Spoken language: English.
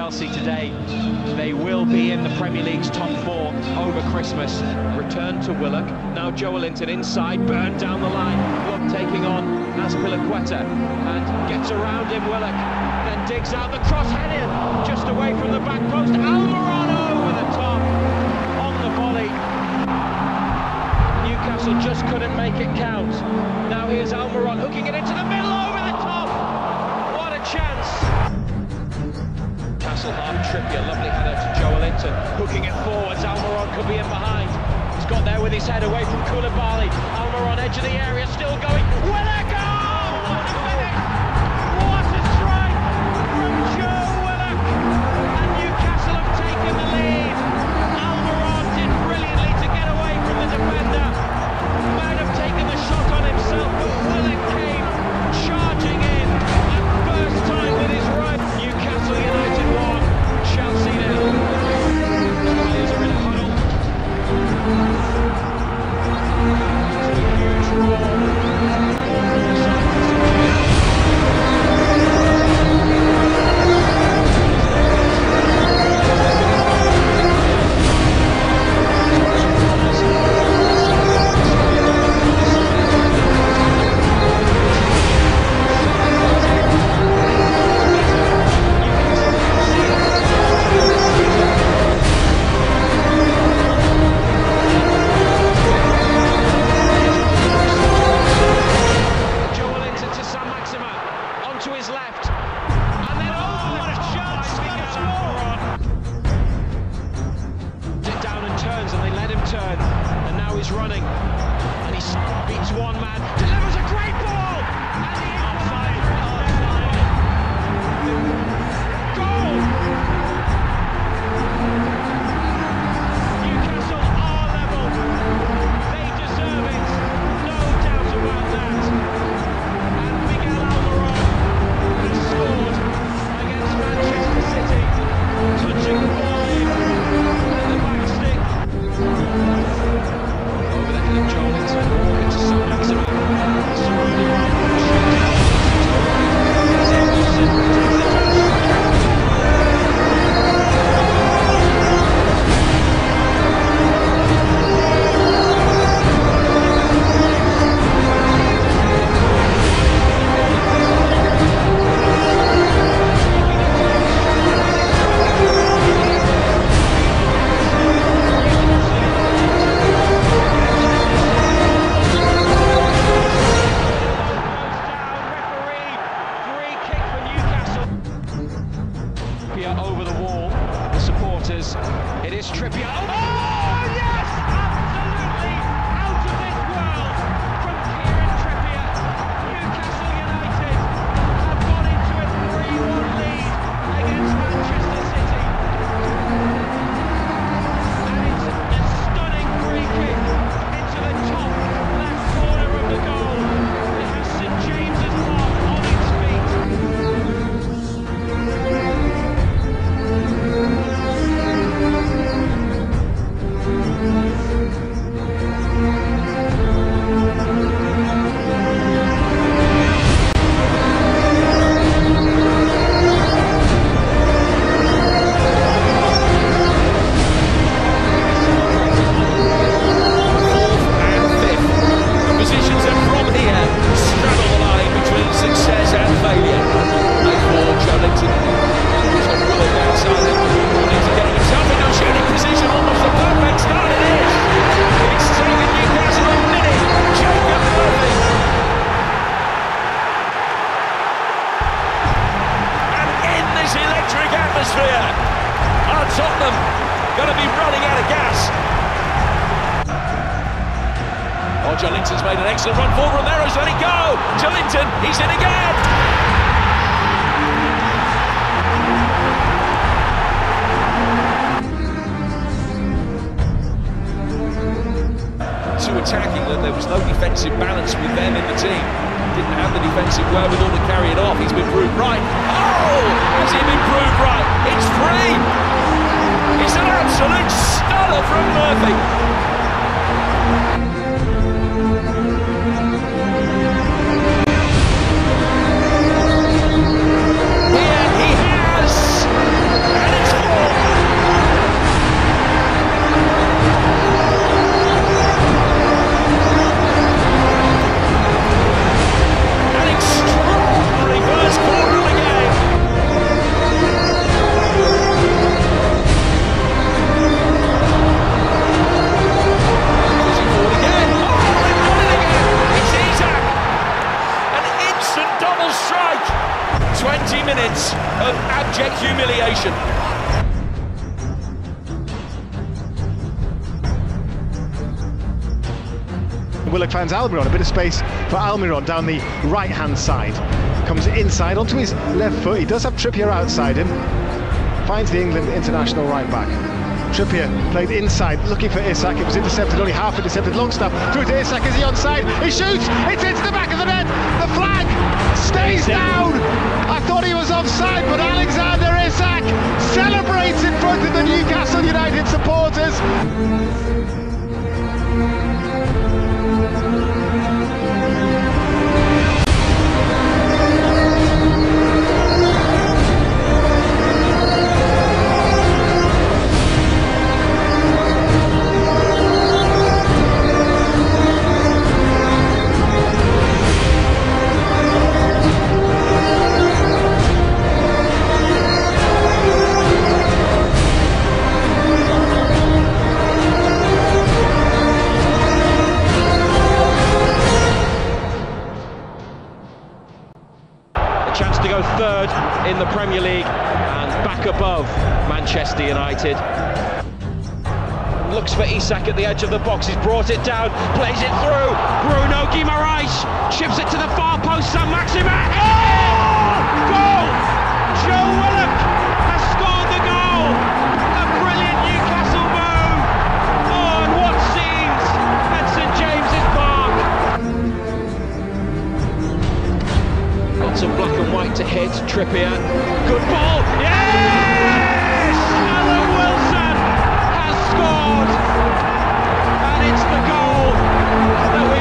Chelsea today, they will be in the Premier League's top four over Christmas. Return to Willock, now Joelinton inside, burned down the line, Club taking on Azpilicueta, and gets around him, Willock, then digs out the cross, headed just away from the back post, Almiron over the top, on the volley. Newcastle just couldn't make it count. Now here's Almiron hooking it into the middle, over the top, what a chance! Half Trippier, lovely header to Joelinton, hooking it forwards, Almiron could be in behind. He's got there with his head away from Koulibaly. Almiron edge of the area, still going. Willock! Oh, what a finish! What a strike from Joe Willock! And Newcastle have taken the lead. Almiron did brilliantly to get away from the defender. Might have taken the shot on himself, but Willock came charging in at first time with his right. Newcastle United 1, Chelsea 0. Players are in a huddle. It's a huge roar. To his left, and then what a chance! It down and turns, and they let him turn, and now he's running, and he beats one man, delivers a great ball, and he offside. Goal! Newcastle are level. They deserve it, no doubt about that. And Miguel Almiron scored against Manchester City, touching the ball in at the back stick. Over the head of Joelinton, into Saint-Maximin, surrounded by over the wall, the supporters, it is Trippier, oh yes, absolutely, out of this world, from Kieran Trippier. Newcastle United have gone into a 3-1 lead against Manchester City, and it's a stunning free kick into the top left corner of the goal. It has St James's Park on its feet. Tottenham going to be running out of gas. Oh, Joelinton's made an excellent run forward, Romero's let it go. Joelinton, he's in again. To attacking them, there was no defensive balance with them in the team. Didn't have the defensive wherewithal to carry it off. He's been proved right. Oh, has he been proved right? It's free. It's an absolute stunner from Murphy. Here he has moments of abject humiliation. Willock finds Almiron, a bit of space for Almiron down the right-hand side. Comes inside onto his left foot. He does have Trippier outside him. Finds the England international right-back. Trippier played inside, looking for Isak. It was intercepted, only half intercepted. Longstaff through to Isak. Is he onside? He shoots! It's into the back of the net! The flag stays down! I thought he was offside, but Alexander Isak celebrates in front of the Newcastle United supporters. Chance to go third in the Premier League and back above Manchester United. Looks for Isak at the edge of the box, he's brought it down, plays it through. Bruno Guimaraes chips it to the far post, Saint-Maximin. Oh! Goal! Joe Willock has scored the goal. A brilliant Newcastle move on what seems at St James's Park. Lots of black and white to hit. Trippier, good ball, yes! Alan Wilson has scored, and it's the goal that we